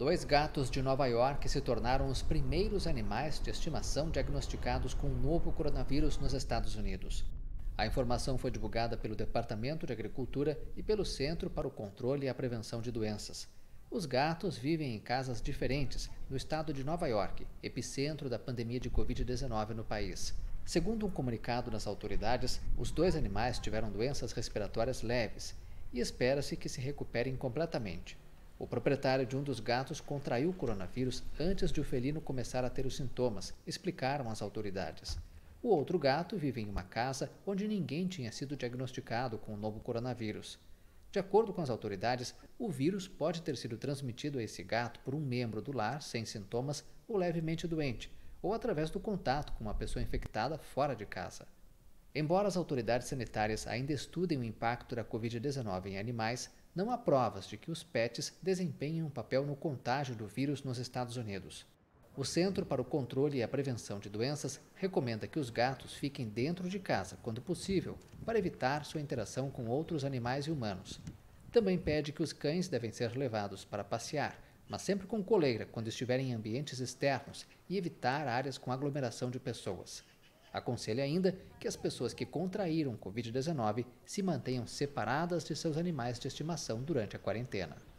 Dois gatos de Nova York se tornaram os primeiros animais de estimação diagnosticados com o novo coronavírus nos Estados Unidos. A informação foi divulgada pelo Departamento de Agricultura e pelo Centro para o Controle e a Prevenção de Doenças. Os gatos vivem em casas diferentes no estado de Nova York, epicentro da pandemia de Covid-19 no país. Segundo um comunicado das autoridades, os dois animais tiveram doenças respiratórias leves e espera-se que se recuperem completamente. O proprietário de um dos gatos contraiu o coronavírus antes de o felino começar a ter os sintomas, explicaram as autoridades. O outro gato vive em uma casa onde ninguém tinha sido diagnosticado com o novo coronavírus. De acordo com as autoridades, o vírus pode ter sido transmitido a esse gato por um membro do lar sem sintomas ou levemente doente, ou através do contato com uma pessoa infectada fora de casa. Embora as autoridades sanitárias ainda estudem o impacto da Covid-19 em animais, não há provas de que os pets desempenhem um papel no contágio do vírus nos Estados Unidos. O Centro para o Controle e a Prevenção de Doenças recomenda que os gatos fiquem dentro de casa, quando possível, para evitar sua interação com outros animais e humanos. Também pede que os cães devem ser levados para passear, mas sempre com coleira quando estiverem em ambientes externos e evitar áreas com aglomeração de pessoas. Aconselha ainda que as pessoas que contraíram Covid-19 se mantenham separadas de seus animais de estimação durante a quarentena.